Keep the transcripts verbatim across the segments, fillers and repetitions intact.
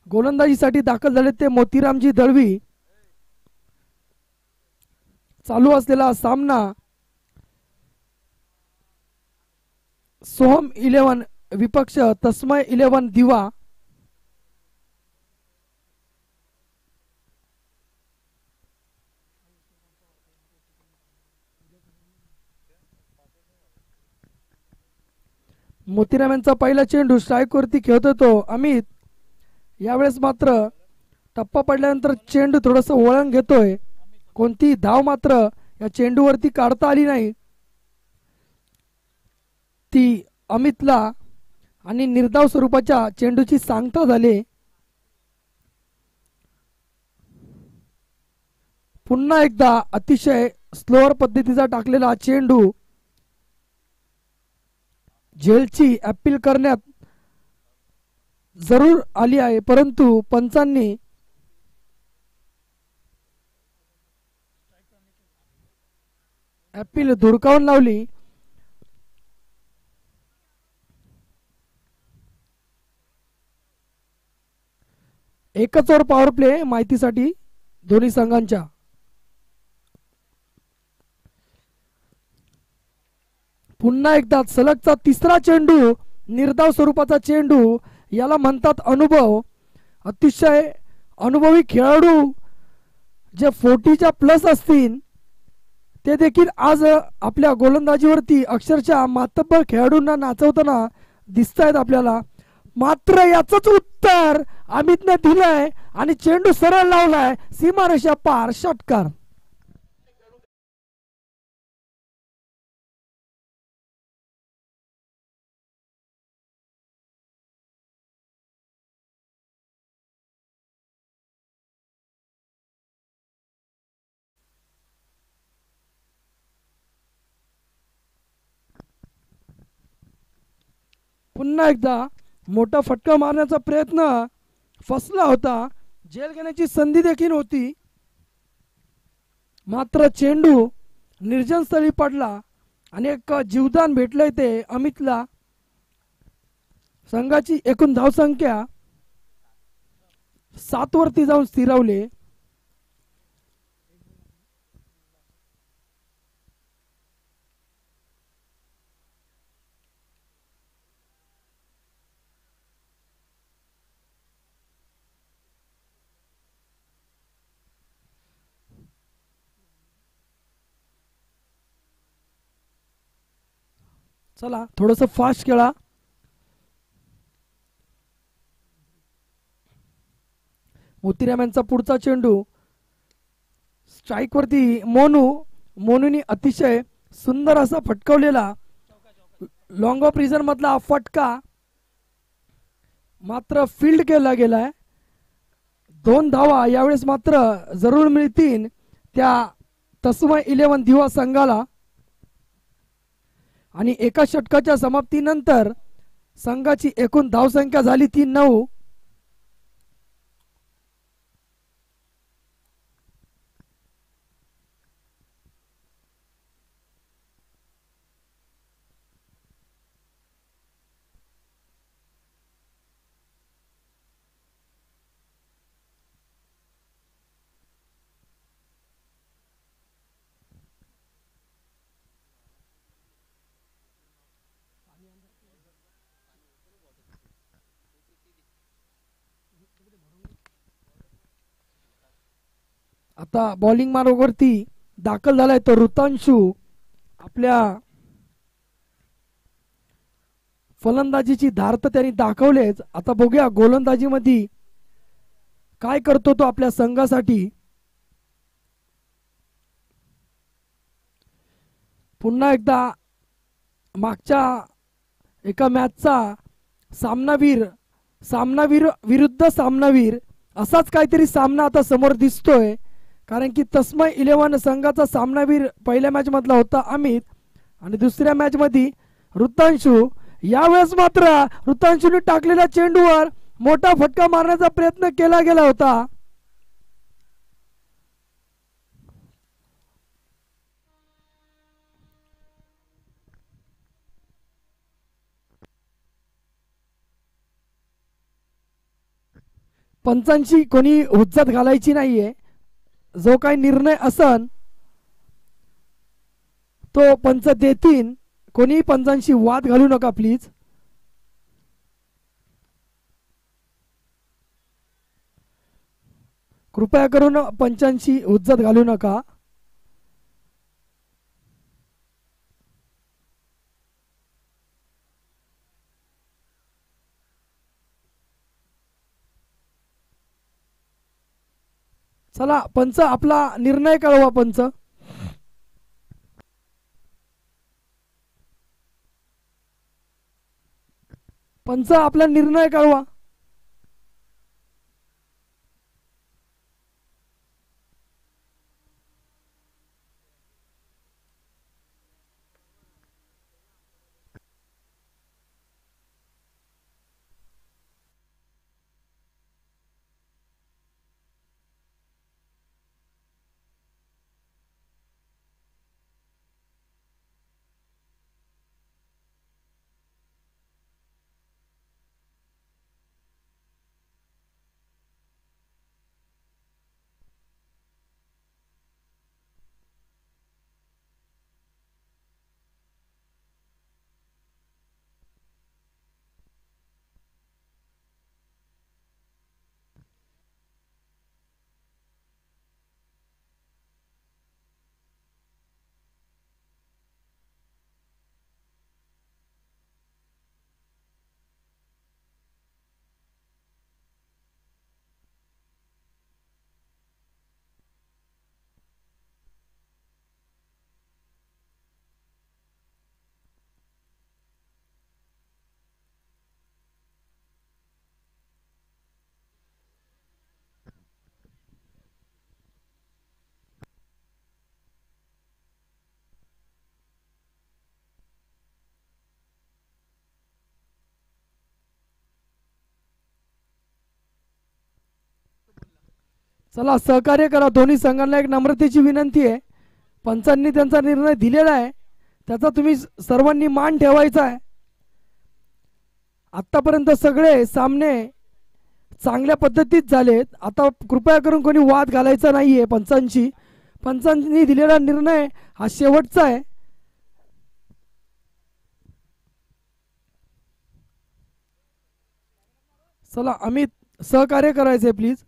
गोलंदाजीसाठी दाखल झाले ते मोतीरामजी दळवी. चालू असलेला सामना सोहम इलेव्हन विपक्ष तस्मय इलेव्हन दिवा. मोतीराम यांचा पहिला चेंडू स्ट्राईक वरती खेळतो तो अमित. यावेळेस मात्र टप्पा पडल्यानंतर चेंडू थोडस वळण घेतोय. कोणती धाव मात्र या चेंडूवरती काढता आली नाही. ती अमितला आणि निर्धाव स्वरूपाच्या चेंडूची सांगता झाली. पुन्हा एकदा अतिशय स्लोअर पद्धतीचा टाकलेला चेंडू झेलची अपील करण्यात जरूर आली आहे, परंतु पंचांनी अपील धुडकावून लावली. एकच ओव्हर पॉवर प्ले माहितीसाठी दोन्ही संघांच्या. पुन्हा एकदा सलगचा तिसरा चेंडू निर्धाव स्वरूपाचा चेंडू. याला म्हणतात अनुभव. अतिशय अनुभवी खेळाडू जे फोर्टीच्या प्लस असतील ते देखील आज आपल्या गोलंदाजीवरती अक्षरशः मातब्बर खेळाडूंना नाचवताना दिसत आहेत आपल्याला. मात्र याचंच उत्तर अमितने दिलंय आणि चेंडू सरळ लावलाय सीमारेषा पार. षटकार. पुन्हा एकदा मोठा फटका मारण्याचा प्रयत्न फसला होता. झेल घेण्याची संधी देखील होती, मात्र चेंडू निर्जन स्थळी पडला आणि एक जीवदान भेटलंय ते अमितला. संघाची एकूण धावसंख्या सात वरती जाऊन स्थिरावले. चला थोडस फास्ट खेळा. मोतीराम यांचा पुढचा चेंडू स्ट्राईक वरती मोनू. मोनूनी अतिशय सुंदर असा फटकवलेला लॉंग ऑफ रिझन मधला फटका मात्र फील्ड केला गेलाय. दोन धावा यावेळेस मात्र जरूर मिळतील त्या तस्मय इलेव्हन दिवा संघाला. आणि एका षटकाच्या समाप्तीनंतर संघाची एकूण धावसंख्या झाली ती नऊ. आता बॉलिंग मार्गावरती दाखल झालाय तो ऋतांशू. आपल्या फलंदाजीची धार तर त्यांनी दाखवलेच. आता बघूया गोलंदाजी मध्ये काय करतो तो आपल्या संघासाठी. पुन्हा एकदा मागच्या एका मॅचचा सामनावीर सामनावीर विरुद्ध सामनावीर असाच काहीतरी सामना आता समोर दिसतोय. कारण की तस्मय इलेव्हन संघाचा सामनावीर पहिल्या मॅच मधला होता अमित आणि दुसऱ्या मॅच मध्ये ऋतांशू. यावेळेस मात्र ऋतांशूने टाकलेल्या चेंडूवर मोठा फटका मारण्याचा प्रयत्न केला गेला होता. पंचांची कोणी हुज्जत घालायची नाहीये. जो काही निर्णय असन तो पंच देतील. कोणी पंचांशी वाद घालू नका प्लीज. कृपया करून पंचांशी हुज्जत घालू नका. चला पंच आपला निर्णय कळवा. पंच पंच आपला निर्णय कळवा. चला सहकार्य करा. दोन्ही संघांना एक नम्रतेची विनंती आहे. पंचांनी त्यांचा निर्णय दिलेला आहे, त्याचा तुम्ही सर्वांनी मान ठेवायचा आहे. आतापर्यंत सगळे सामने चांगल्या पद्धतीत झालेत. आता कृपया करून कोणी वाद घालायचा नाहीये पंचांची. पंचांनी दिलेला निर्णय हा शेवटचा आहे. चला अमित सहकार्य करायचंय प्लीज.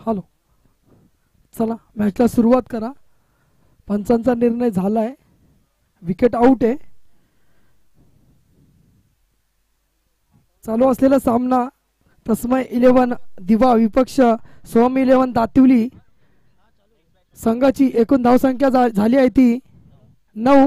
हॅलो, चला मॅचला सुरुवात करा. पंचांचा निर्णय झालाय, विकेट आउट आहे. चालू असलेला सामना तस्मय इलेव्हन दिवा विपक्ष सोम इलेव्हन दातिवली. संघाची एकूण धावसंख्या झाली आहे ती नऊ.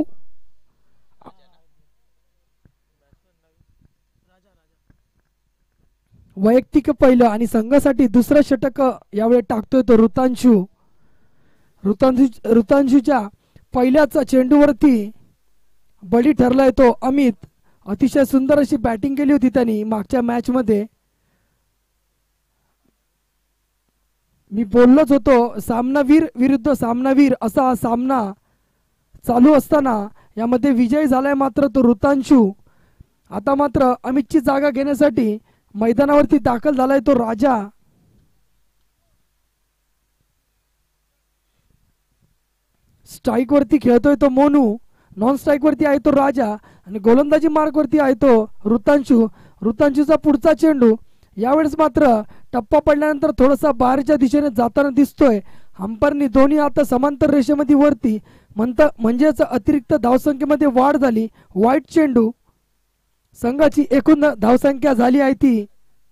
वैयक्तिक पहिलं आणि संघासाठी दुसरं षटक यावेळी टाकतोय तो ऋतांशू. ऋतांशू ऋतांशूच्या पहिल्याच चेंडूवरती बळी ठरलाय तो अमित. अतिशय सुंदर अशी बॅटिंग केली होती त्यांनी मागच्या मॅच मध्ये. मी बोललोच होतो सामनावीर विरुद्ध सामनावीर असा हा सामना चालू असताना यामध्ये विजयी झालाय मात्र तो ऋतांशू. आता मात्र अमितची जागा घेण्यासाठी मैदानावरती दाखल झालाय तो राजा. स्ट्राईक वरती खेळतोय तो मोनू, नॉन स्ट्राईक वरती आहे तो राजा आणि गोलंदाजी मार्क वरती आहे तो ऋतांशू. ऋतांशूचा पुढचा चेंडू यावेळेस मात्र टप्पा पडल्यानंतर थोडासा बाहेरच्या दिशेने जाताना दिसतोय. हंपरनी दोन्ही आता समांतर रेषेमध्ये वरती म्हणता म्हणजेच अतिरिक्त धावसंख्येमध्ये वाढ झाली. वाईट चेंडू. संघाची एकूण धावसंख्या झाली आहे ती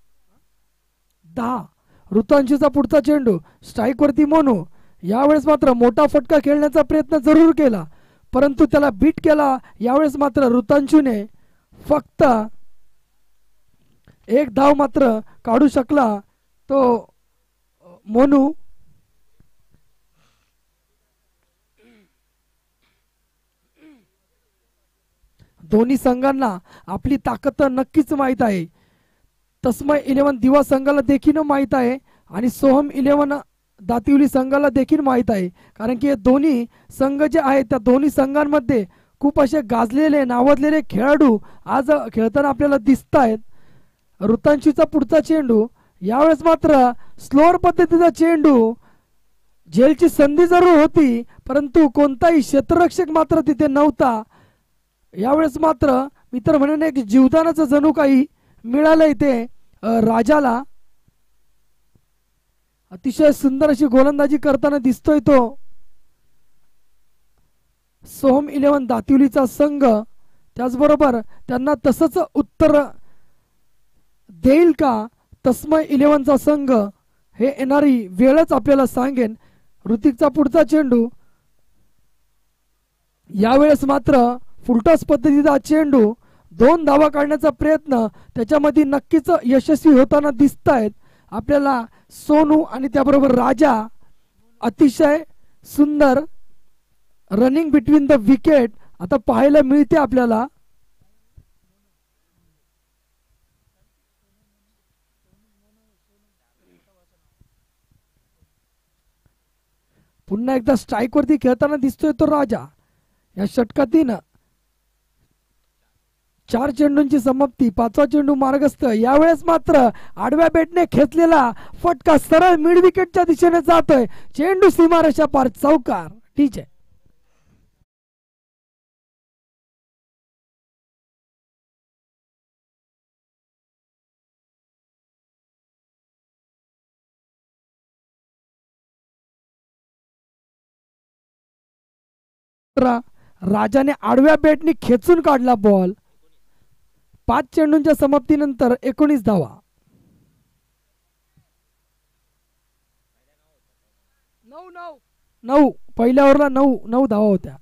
दहा. ऋतांशूचा पुढचा चेंडू स्ट्राईक वरती मोनू. यावेळेस मात्र मोठा फटका खेळण्याचा प्रयत्न जरूर केला परंतु त्याला बीट केला. यावेळेस मात्र ऋतांशूने फक्त एक धाव मात्र काढू शकला तो मोनू. दोन्ही संघांना आपली ताकद नक्कीच माहित आहे. तस्मय इलेव्हन दिवा संघाला देखील माहित आहे आणि सोहम इलेव्हन दातिवली संघाला देखील माहित आहे. कारण की हे दोन्ही संघ जे आहेत त्या दोन्ही संघांमध्ये खूप असे गाजलेले नावाजलेले खेळाडू आज खेळताना आपल्याला दिसत आहेत. ऋतांशूचा पुढचा चेंडू यावेळेस मात्र स्लोअर पद्धतीचा चेंडू. झेलची संधी जरूर होती परंतु कोणताही क्षेत्ररक्षक मात्र तिथे नव्हता. यावेळेस मात्र मी तर म्हणेन एक जीवदानाचं जणू काही मिळालं इथे राजाला. अतिशय सुंदर अशी गोलंदाजी करताना दिसतोय तो सोहम इलेव्हन दातिवलीचा संघ. त्याचबरोबर त्यांना तसंच उत्तर देईल का तस्मय इलेव्हनचा संघ हे येणारी वेळच आपल्याला सांगेन. ऋतिकचा पुढचा चेंडू यावेळेस मात्र फुलटॉस पद्धतीचा चेंडू. दोन धावा काढण्याचा प्रयत्न त्याच्यामध्ये नक्कीच यशस्वी होताना दिसत आहेत आपल्याला सोनू आणि त्याबरोबर राजा. अतिशय सुंदर रनिंग बिटवीन द विकेट आता पाहायला मिळते आपल्याला. पुन्हा एकदा स्ट्राईक वरती खेळताना दिसतोय तो राजा. या षटकातील चार चेंडूंची समाप्ती, पाचवा चेंडू मार्गस्थ. यावेळेस मात्र आडव्या बॅटने खेचलेला फटका सरळ मिड विकेटच्या दिशेने जातोय. चेंडू सीमारेषा पार चौकार. ठीक आहे. राजाने आडव्या बॅटने खेचून काढला बॉल. पाच चेंडूंच्या समाप्तीनंतर एकोणीस धावा. नऊ नऊ नऊ पहिल्या ओव्हरला नऊ नऊ धावा होत्या.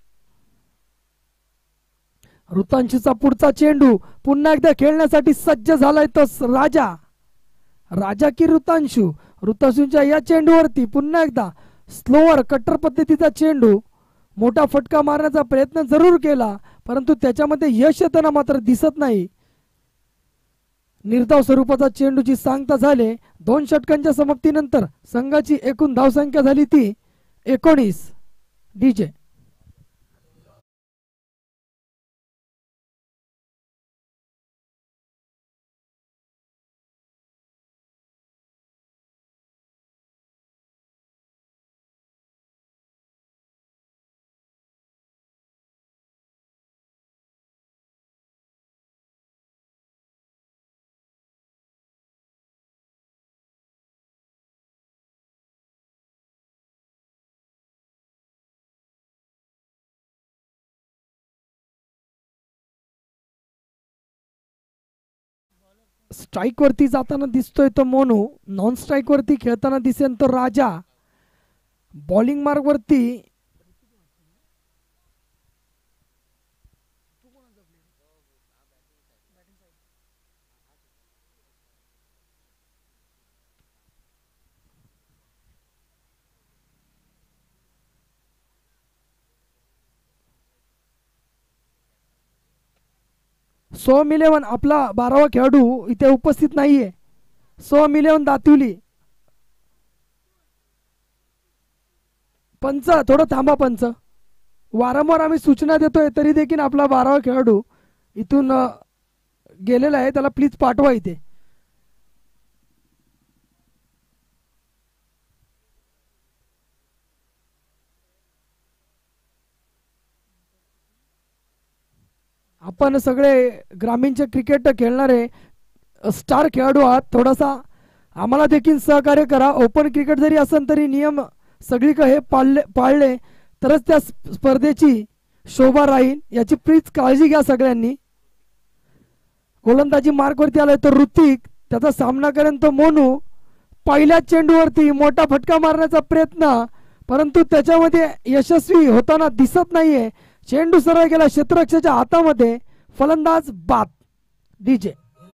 ऋतांशूचा पुढचा चेंडू पुन्हा एकदा खेळण्यासाठी सज्ज झालाय तो राजा. राजा की ऋतांशू. ऋतांशूच्या या चेंडूवरती पुन्हा एकदा स्लोअर कट्टर पद्धतीचा चेंडू. मोठा फटका मारण्याचा प्रयत्न जरूर केला परंतु त्याच्यामध्ये यश येताना मात्र दिसत नाही. निर्धाव स्वरूपाचा चेंडूची सांगता झाले. दोन षटकांच्या समाप्तीनंतर संघाची एकूण धावसंख्या झाली ती एकोणीस. डीजे स्ट्राइक वरती जाताना दिसतोय तो मोनू, नॉन स्ट्राइक वरती खेळताना दिसेल तो राजा, बॉलिंग मार्क वरती सोम इलेवन आपला बारावा खेळाडू इथे उपस्थित नाहीये. सोम इलेवन दातिवली. पंच थोडं थांबा पंच, वारंवार आम्ही सूचना देतोय तरी देखील आपला बारावा खेळाडू इथून गेलेला आहे, त्याला प्लीज पाठवा इथे. आपण सगळे ग्रामीणचे क्रिकेट खेळणारे स्टार खेळाडू आहात, थोडासा आम्हाला देखील सहकार्य करा. ओपन क्रिकेट जरी असेल तरी नियम सगळीकडे हे पाळले पाळले तरच त्या स्पर्धेची शोभा राहील, याची प्लीज काळजी घ्या सगळ्यांनी. गोलंदाजी मार्कवरती आलाय तो ऋतिक, त्याचा सामना करेन तो मोनू. पहिल्या चेंडूवरती मोठा फटका मारण्याचा प्रयत्न, परंतु त्याच्यामध्ये यशस्वी होताना दिसत नाहीये. चेंडू सरळ गेला क्षेत्ररक्षकाच्या हातामध्ये, फलंदाज बाद. डीजे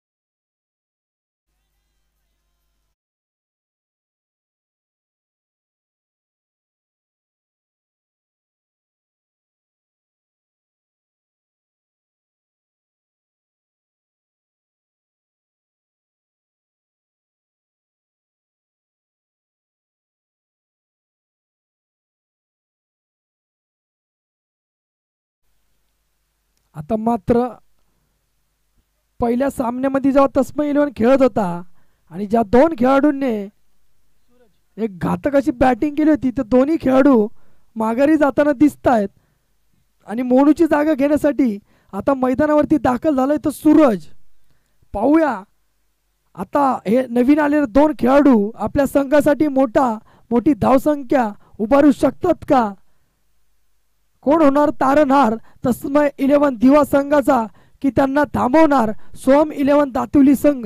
आता मात्र पहिल्या सामन्यामध्ये जेव्हा तस्मै इलेव्हन खेळत होता आणि ज्या दोन खेळाडूंनी एक घातक अशी बॅटिंग केली होती, ते दोन्ही खेळाडू माघारी जाताना दिसत आहेत आणि मोनूची जागा घेण्यासाठी आता मैदानावरती दाखल झालाय तो सूरज. पाहूया आता हे नवीन आलेले दोन खेळाडू आपल्या संघासाठी मोठा मोठी धावसंख्या उभारू शकतात का? कोण होणार तारणहार, तस्मै इलेव्हन दिवा संघाचा की त्यांना थांबवणार सोम इलेव्हन दातिवली संघ?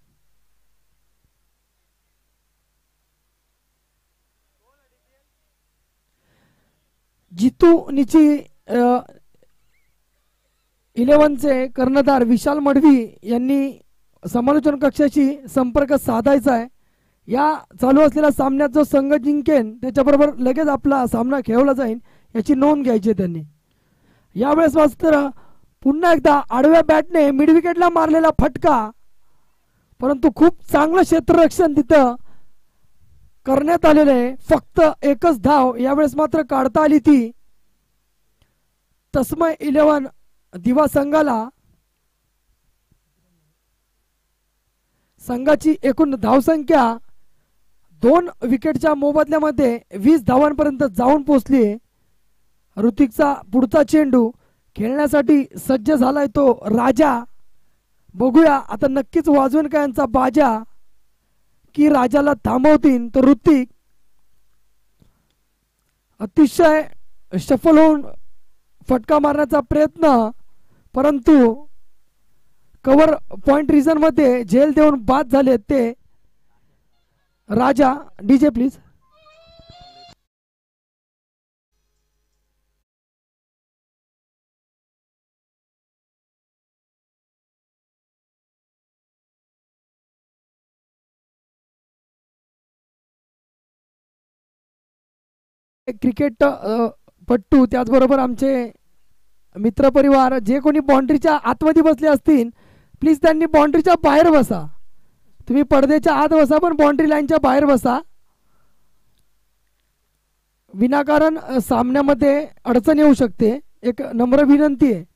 जितू निची इलेव्हनचे कर्णधार विशाल मडवी यांनी समालोचन कक्षाशी संपर्क साधायचा आहे. या चालू असलेल्या सामन्यात जो संघ जिंकेन त्याच्याबरोबर लगेच आपला सामना खेळवला जाईल याची नोंद घ्यायची त्यांनी. यावेळेस मात्र पुन्हा एकदा आडव्या बॅटने मिड विकेटला मारलेला फटका, परंतु खूप चांगलं क्षेत्ररक्षण तिथं करण्यात आलेलं आहे. फक्त एकच धाव यावेळेस मात्र काढता आली ती तस्मै इलेव्हन दिवा संघाला. संघाची एकूण धावसंख्या दोन विकेटच्या मोबदल्यामध्ये वीस धावांपर्यंत जाऊन पोहोचली. ऋतिकचा पुढचा चेंडू खेळण्यासाठी सज्ज झालाय तो राजा. बघूया आता नक्कीच वाजवेन का यांचा बाजा की राजाला थांबवतील. तो ऋतिक अतिशय सफल होऊन फटका मारण्याचा प्रयत्न, परंतु कव्हर पॉइंट रिझन मध्ये झेल देऊन बाद झाले ते राजा. DJ please. क्रिकेट पट्टू त्याचबरोबर आमचे मित्रपरिवार जे कोणी बाउंड्रीच्या आतमध्ये बसले असतील प्लीज त्यांनी बाउंड्रीच्या बाहेर बसा. तुम्ही पडद्याच्या आत बसा पण बाउंड्री लाईनच्या बाहेर बसा. विनाकारण सामन्यामध्ये अडचण येऊ शकते, एक नम्र विनंती आहे.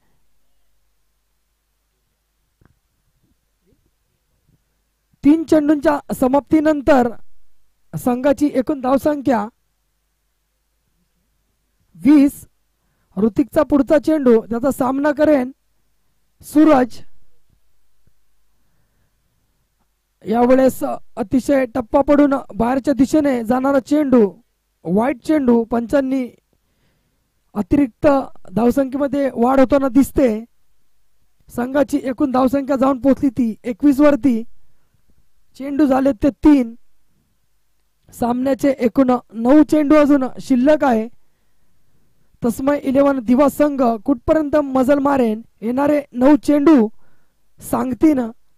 तीन चेंडूंच्या समाप्तीनंतर संघाची एकूण धावसंख्या वीस. ऋतिकचा पुढचा चेंडू, त्याचा सामना करेन सूरज. यावेळेस अतिशय टप्पा पडून बाहेरच्या दिशेने जाणारा चेंडू, वाईट चेंडू. पंचांनी अतिरिक्त धावसंख्येमध्ये वाढ होताना दिसते. संघाची एकूण धावसंख्या जाऊन पोहोचली ती एकवीस वरती. चेंडू झाले ते तीन. सामन्याचे एकूण नऊ चेंडू अजून शिल्लक आहे. तस्मय इलेव्हन दिवा संघ कुठपर्यंत मजल मारेन येणारे नऊ चेंडू सांगतीन.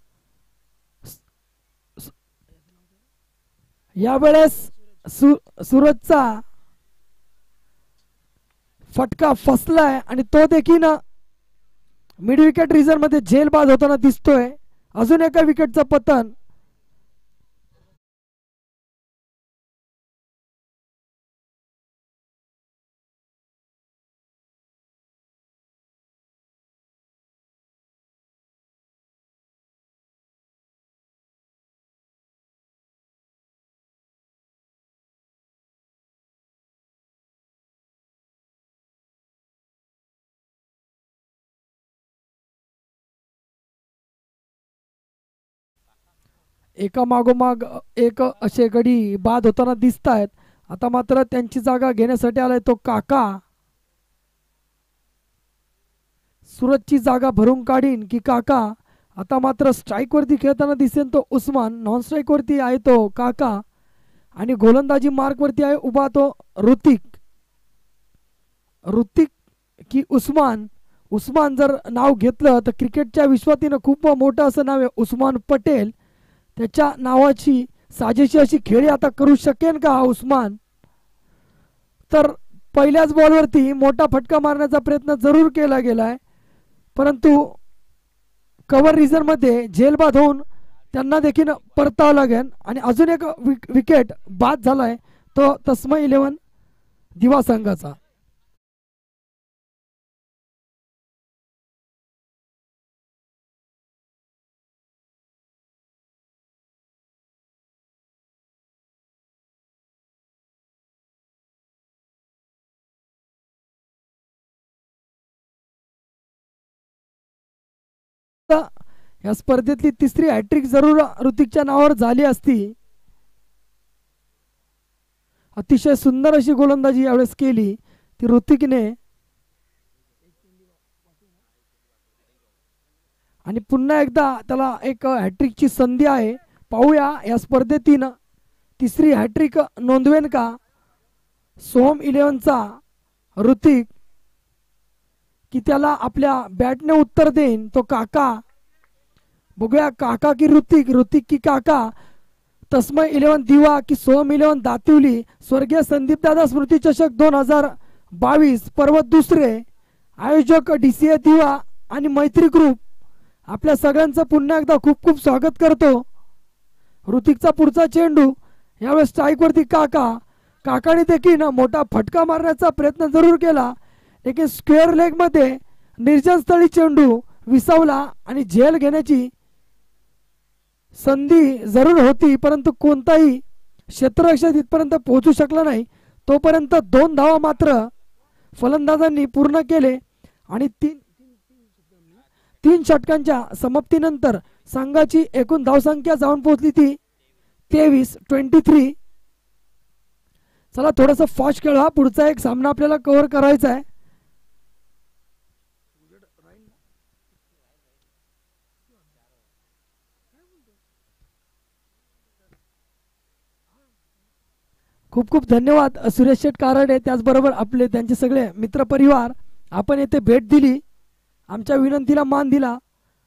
यावेळेस सु सूरजचा फटका फसलाय आणि तो देखील मिड विकेट रिझन मध्ये झेल बाद होताना दिसतोय. अजून एका विकेटचं पतन. एका मागोमाग एक असे गडी बाद होताना दिसत आहेत. आता मात्र त्यांची जागा घेण्यासाठी आलाय तो काका. सूरजची जागा भरून काढीन की काका. आता मात्र स्ट्राईक वरती खेळताना दिसेल तो उस्मान. नॉन स्ट्राईक वरती आहे तो काका आणि गोलंदाजी मार्क वरती आहे उभा तो ऋतिक. ऋतिक की उस्मान. उस्मान जर नाव घेतलं तर क्रिकेटच्या विश्वातीनं खूप मोठं असं नाव आहे उस्मान पटेल. त्याच्या नावाची साजेशी अशी खेळी आता करू शकेन का हा उस्मान. तर पहिल्याच बॉलवरती मोठा फटका मारण्याचा प्रयत्न जरूर केला गेलाय परंतु कव्हर रिझन मध्ये झेल बाद होऊन त्यांना देखील परतावं लागेल. आणि अजून एक विकेट बाद झालाय तो तस्मय इलेव्हन दिवा संघाचा. या स्पर्धेतली तिसरी हॅट्रिक जरूर ऋतिकच्या नावावर झाली असती. अतिशय सुंदर अशी गोलंदाजी यावेळेस केली ती ऋतिकने. आणि पुन्हा एकदा त्याला एक हॅट्रिकची संधी आहे. पाहूया या स्पर्धेतीन तिसरी हॅट्रिक नोंदवेन का सोम इलेव्हनचा ऋतिक की त्याला आपल्या बॅटने उत्तर देईन तो काका. बघूया काका की ऋतिक. ऋतिक की काका. तस्मय इलेव्हन दिवा की सोम इलेव्हन दातिवली. स्वर्गीय संदीप दादा स्मृती चषक दोन हजार बावीस पर्व दुसरे. आयोजक डीसीए दिवा आणि मैत्री ग्रुप आपल्या सगळ्यांचं पुन्हा एकदा खूप खूप स्वागत करतो. ऋतिकचा पुढचा चेंडू यावेळेस स्ट्राईक वरती काका. काकाने देखील मोठा फटका मारण्याचा प्रयत्न जरूर केला लेकिन स्क्वेअर लेग मध्ये निर्जन स्थळी चेंडू विसावला आणि झेल घेण्याची संधी जरूर होती परंतु कोणताही क्षेत्ररक्षक इथपर्यंत पोहोचू शकला नाही. तोपर्यंत दोन धावा मात्र फलंदाजांनी पूर्ण केले आणि तीन तीन षटकांच्या समाप्तीनंतर संघाची एकूण धावसंख्या जाऊन पोहोचली ती तेवीस ट्वेंटी थ्री. चला थोडस फास्ट खेळा. पुढचा एक सामना आपल्याला कव्हर करायचा आहे. खूप खूप धन्यवाद सुरेश शेठ कारडे त्याचबरोबर आपले त्यांचे सगळे मित्रपरिवार. आपण येथे भेट दिली आमच्या विनंतीला मान दिला.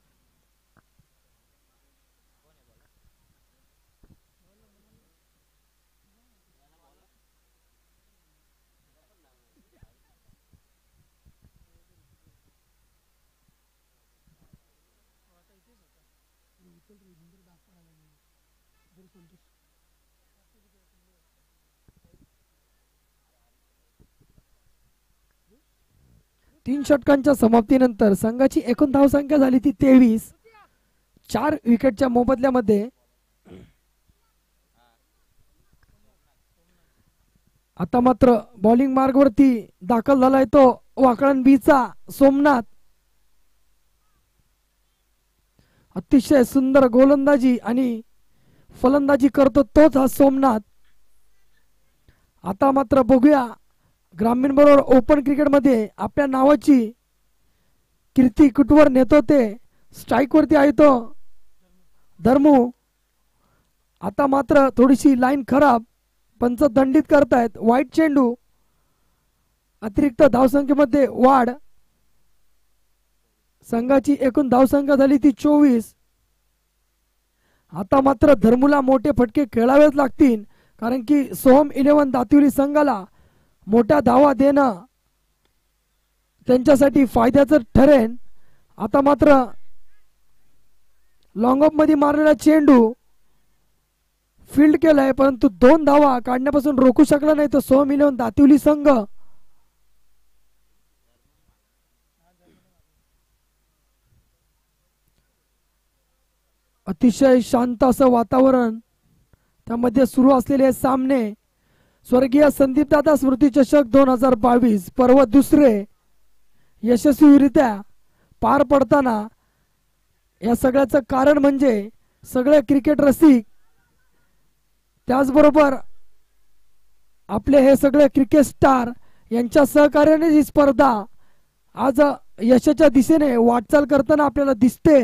तीन षटकांच्या समाप्तीनंतर संघाची एकूण धावसंख्या झाली ती तेवीस. चार विकेटच्या मोबदल्यामध्ये. आता मात्र बॉलिंग मार्गवरती दाखल झालाय तो वाकळण बीचा सोमनाथ. अतिशय सुंदर गोलंदाजी आणि फलंदाजी करतो तोच हा सोमनाथ. आता मात्र बघूया ग्रामीण बरोबर ओपन क्रिकेट मध्ये आपल्या नावाची कीर्ती कुटवर नेतो ते स्ट्राईक वरती आहे तो धर्मू. आता मात्र थोडीशी लाईन खराब, पंच दंडित करतायत. वाईट चेंडू, अतिरिक्त धावसंख्येमध्ये वाढ. संघाची एकूण धावसंख्या झाली ती चोवीस. आता मात्र धर्मूला मोठे फटके खेळावेच लागतील, कारण की सोहम इलेव्हन दातिवली संघाला मोठ्या धावा देणं त्यांच्यासाठी फायद्याचं ठरेल. आता मात्र लॉंग ऑफ मध्ये मारलेला चेंडू फील्ड केलाय, परंतु दोन धावा काढण्यापासून रोखू शकला नाही तो सोहम इलेव्हन दातिवली संघ. अतिशय शांत असं वातावरण, त्यामध्ये सुरू असलेले सामने. स्वर्गीय संदीप दादा स्मृती चषक दोन हजार बावीस पर्व दुसरे यशस्वीरित्या पार पडताना या सगळ्याचं कारण म्हणजे सगळे क्रिकेट रसिक, त्याचबरोबर आपले हे सगळे क्रिकेट स्टार यांच्या सहकार्याने ही स्पर्धा आज यशाच्या दिशेने वाटचाल करताना आपल्याला दिसते.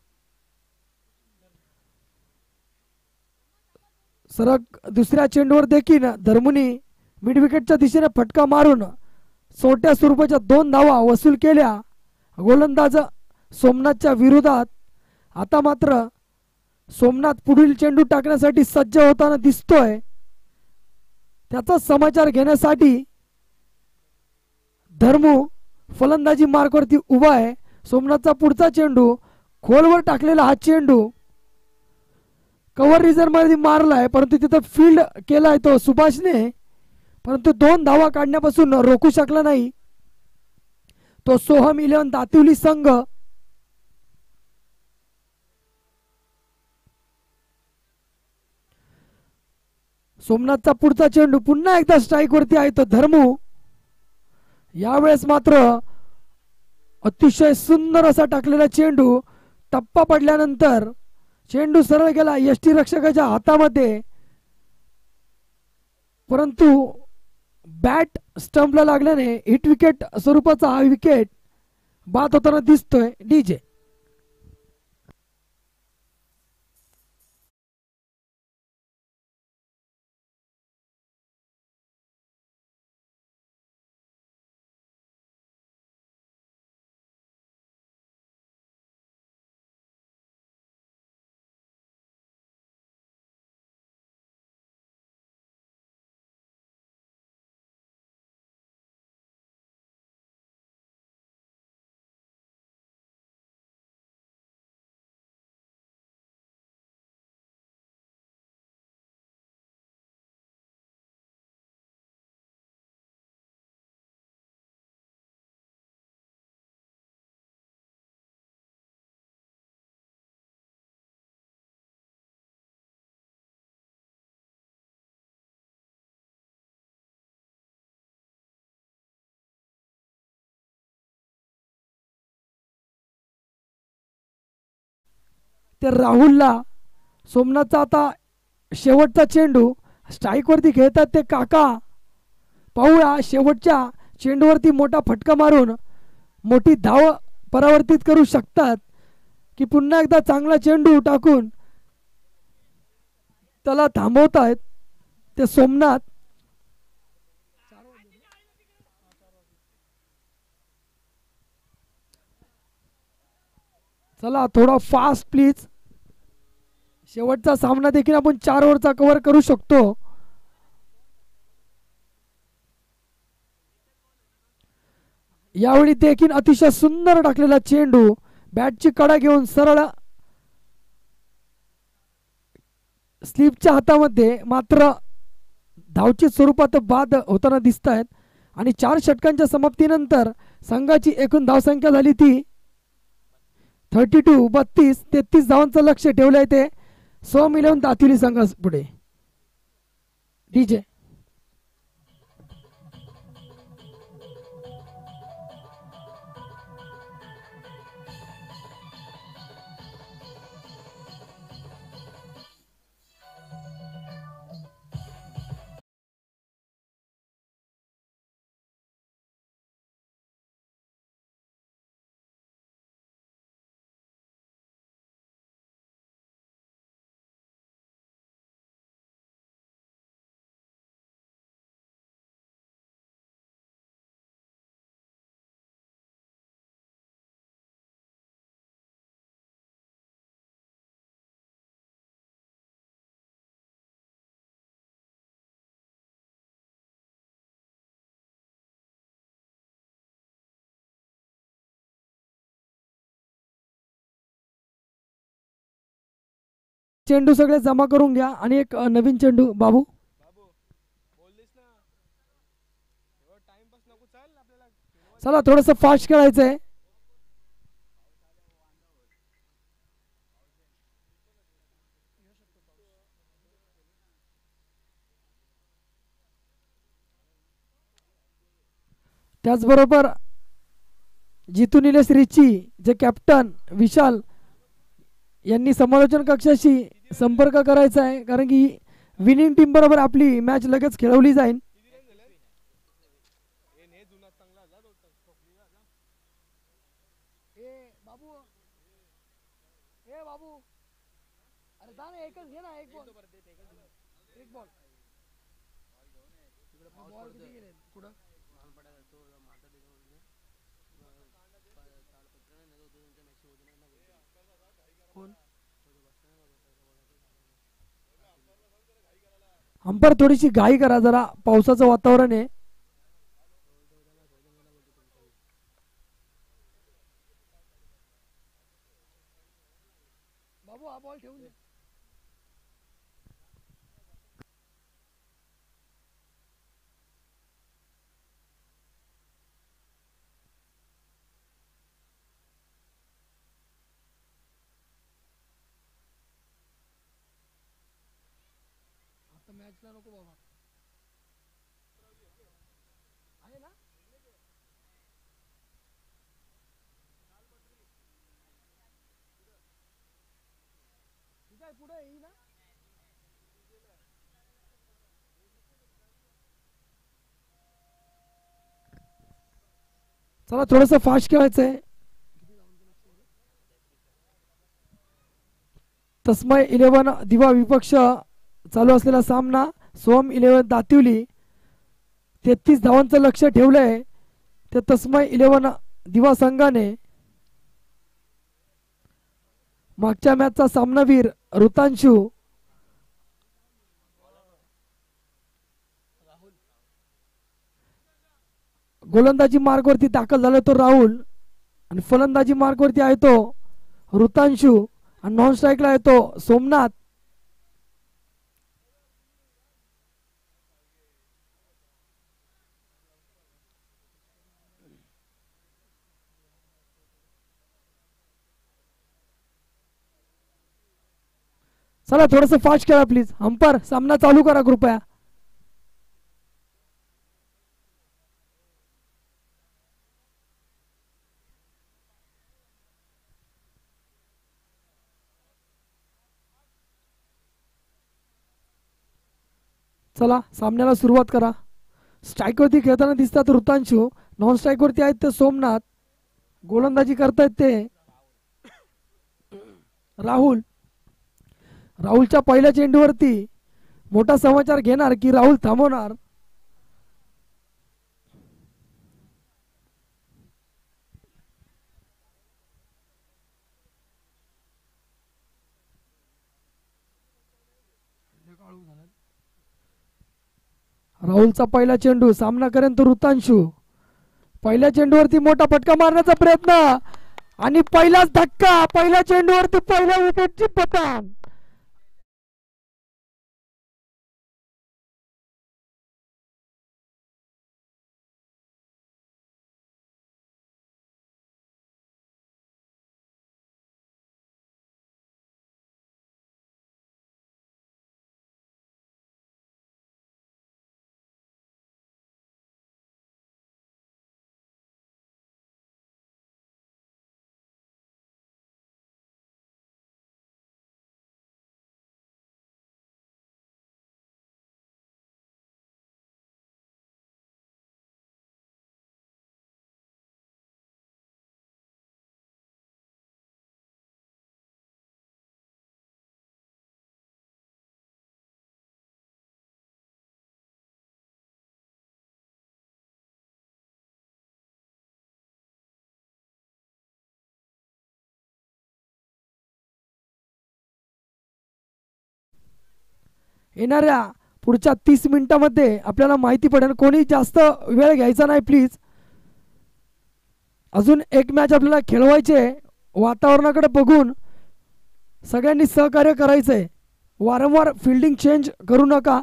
सरक दुसऱ्या चेंडूवर देखील धर्मुनी मिड विकेटच्या दिशेने फटका मारून छोट्या स्वरूपाच्या दोन धावा वसूल केल्या गोलंदाज सोमनाथच्या विरोधात. आता मात्र सोमनाथ पुढील चेंडू टाकण्यासाठी सज्ज होताना दिसतोय. त्याचा समाचार घेण्यासाठी धर्मू फलंदाजी मार्कवरती उभा आहे. सोमनाथचा पुढचा चेंडू खोलवर टाकलेला हा चेंडू कव्हर रिझर्व मध्ये मारलाय, परंतु तिथं फील्ड केलाय तो सुभाषने, परंतु दोन धावा काढण्यापासून रोखू शकला नाही तो सोहम इलेव्हन दातिवली संघ. सोमनाथचा पुढचा चेंडू पुन्हा एकदा स्ट्राईक वरती आहे तो धर्मू. यावेळेस मात्र अतिशय सुंदर असा टाकलेला चेंडू, टप्पा पडल्यानंतर चेंडू सरळ गेला यष्टी रक्षकाच्या हातामध्ये, परंतु बॅट स्टंपला लागल्याने हिट विकेट स्वरूपाचा हा विकेट बाद होताना दिसतोय. डीजे ते राहुलला सोमनाथचा आता शेवटचा चेंडू स्ट्राईक वरती खेळतात ते काका. पाहूया शेवटच्या चेंडूवरती मोठा फटका मारून मोठी धाव परावर्तित करू शकतात की पुन्हा एकदा चांगला चेंडू टाकून त्याला थांबवतायत ते सोमनाथ. चला थोडा फास्ट प्लीज. शेवटचा सामना देखील आपण चार ओव्हरचा कव्हर करू शकतो. यावेळी देखील अतिशय सुंदर टाकलेला चेंडू बॅटची कडा घेऊन सरळ स्लिपच्या हातामध्ये, मात्र धावची स्वरूपात बाद होताना दिसत आहेत. आणि चार षटकांच्या समाप्तीनंतर संघाची एकूण धावसंख्या झाली ती थर्टी टू बत्तीस तेहतीस धावांचं लक्ष ठेवलंय ते सोहम इलेव्हन दातिवली संघापुढे. डीजे चेंडू सगळे जमा करून घ्या आणि एक अ, नवीन चेंडू बाबू. चला थोडंसं फास्ट खेळायचंय. त्याचबरोबर जितू निलेश रिची जे कॅप्टन विशाल यांनी समालोचन कक्षाशी संपर्क करायचा आहे, कारण की विनिंग टीम बरोबर आपली मॅच लगेच खेळवली जाईल. अंपर थोडीशी घाई करा, जरा पावसाचं वातावरण आहे. बाबू हा बॉल ठेवून दे. आता मॅचला नको बाबा, आहे ना. ठीक आहे पुढे येई ना. चला थोडंसं फास्ट खेळायचंय. तस्मय इलेव्हन दिवा विपक्ष चालू असलेला सामना. सोम इलेव्हन दातिवली तेहतीस धावांचं लक्ष ठेवलंय ते तस्मय इलेव्हन दिवा संघाने. मागच्या मॅचचा सामनावीर ऋतांशू गोलंदाजी मार्गवरती दाखल झाला तो राहुल, आणि फलंदाजी मार्गवरती आहे तो ऋतांशू, आणि नॉन स्ट्राईकला आहे तो सोमनाथ. चला थोडंसं फास्ट खेळा प्लीज. अंपर सामना चालू करा कृपया. चला सामन्याला सुरुवात करा. स्ट्राईकवरती खेळताना दिसतात ऋतांशू, नॉन स्ट्राईकवरती आहेत ते सोमनाथ, गोलंदाजी करतायत ते राहुल. राहुलच्या पहिल्या चेंडूवरती मोठा समाचार घेणार की राहुल थांबवणार. राहुलचा पहिला चेंडू सामना करेन तो ऋतांशू. पहिल्या चेंडूवरती मोठा फटका मारण्याचा प्रयत्न आणि पहिलाच धक्का. पहिल्या चेंडूवरती पहिल्या विकेटची पतन. येणाऱ्या पुढच्या तीस मिनिटांमध्ये आपल्याला माहिती पडेल. कोणी जास्त वेळ घ्यायचा नाही प्लीज. अजून एक मॅच आपल्याला खेळवायचे. वातावरणाकडे बघून सगळ्यांनी सहकार्य करायचंय. वारंवार फिल्डिंग चेंज करू नका.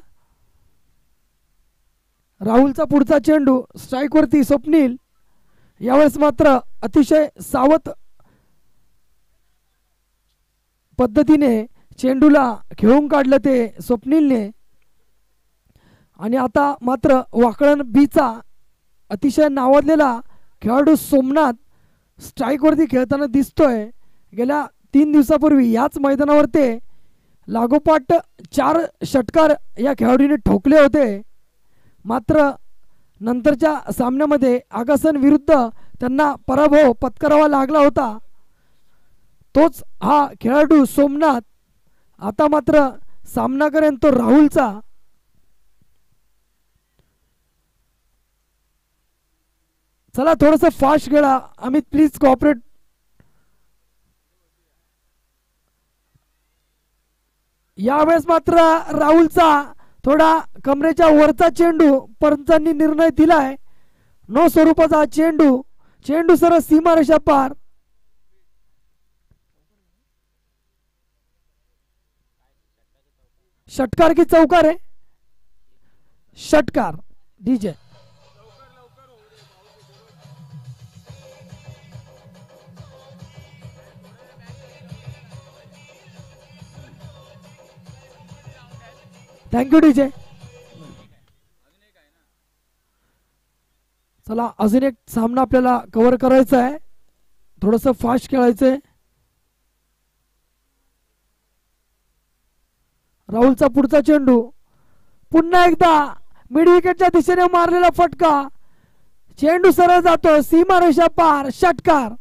राहुलचा पुढचा चेंडू स्ट्राईकवरती स्वप्नील. यावेळेस मात्र अतिशय सावध पद्धतीने चेंडूला खेळून काढलं ते स्वप्नीलने. आणि आता मात्र वाकळण बीचा अतिशय नावाजलेला खेळाडू सोमनाथ स्ट्राईकवरती खेळताना दिसतोय. गेल्या तीन दिवसापूर्वी याच मैदानावर ते लागोपाठ चार षटकार या खेळाडूने ठोकले होते. मात्र नंतरच्या सामन्यामध्ये आगासन विरुद्ध त्यांना पराभव पत्करावा लागला होता. तोच हा खेळाडू सोमनाथ आता मात्र सामना करेन तो राहुलचा. चला थोडंसं फास्ट खेळा अमित, प्लीज कॉपरेट. यावेळेस मात्र राहुलचा थोडा कमरेच्या वरचा चेंडू पंचांनी निर्णय दिलाय. नो स्वरूपाचा चेंडू. चेंडू सरळ सीमारेषा पार. षटकार की चौकार आहे? षटकार. DJ thank you DJ. चला अजून एक सामना आपल्याला कव्हर करायचा आहे. थोडंसं फास्ट खेळायचंय. राहुलचा पुढचा चेंडू पुन्हा एकदा मिड विकेटच्या दिशेने मारलेला फटका. चेंडू सरळ जातो सीमारेषा पार. षटकार.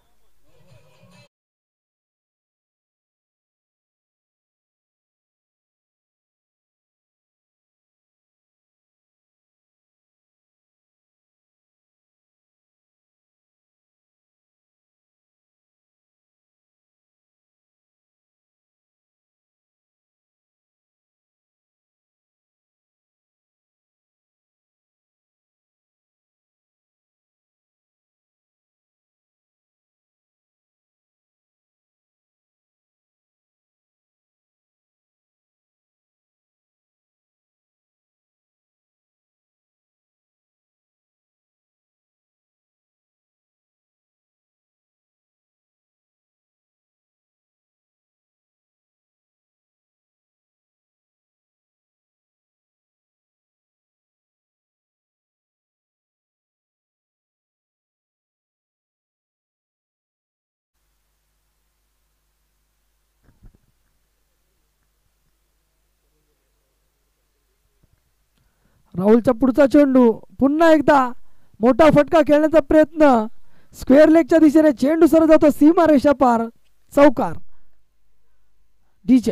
राहुलचा पुढचा चेंडू पुन्हा एकदा मोठा फटका खेळण्याचा प्रयत्न. स्क्वेअर लेगच्या दिशेने चेंडू सरळ जातो सीमारेषा पार. चौकार. डीजे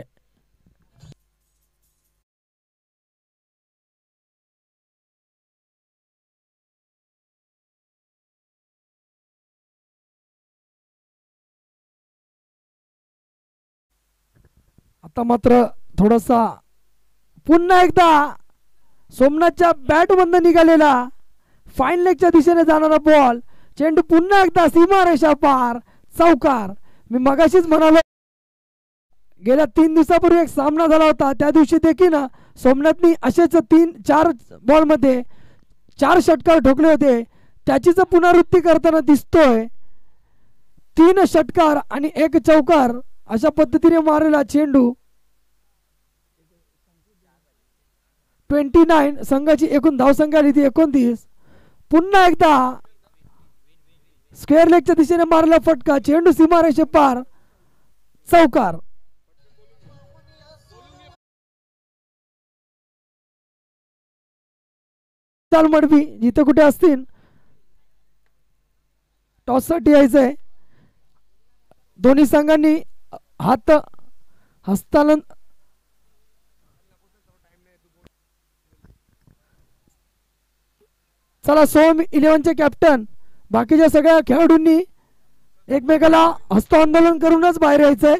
आता मात्र थोडासा पुन्हा एकदा सोमनाथच्या बॅट बंद निघालेला फाईन लेगच्या दिशेने जाणारा बॉल. चेंडू पुन्हा एकदा सीमारेषा पार. चौकार. मी मगाशीच म्हणालो गेल्या तीन दिवसापूर्वी एक सामना झाला होता. त्या दिवशी देखील सोमनाथनी असेच तीन चार बॉल मध्ये चार षटकार ठोकले होते. त्याचीच पुनरावृत्ती करताना दिसतोय. तीन षटकार आणि एक चौकार अशा पद्धतीने मारलेला चेंडू. ट्वेंटी नाईन संघाची एकूण धावसंख्या आली ती एकोणतीस. पुन्हा एकदा स्क्वेअर लेगच्या दिशेने मारला फटका. चेंडू सीमारेषे पार. चौकार. चाल मडवी जिथे कुठे असतील टॉस साठी यायचंय. दोन्ही संघांनी हात हस्तांतरण चला सोम इलेव्हनचे कॅप्टन बाकीच्या सगळ्या खेळाडूंनी एकमेकाला हस्तांदोलन करूनच बाहेर यायचंय.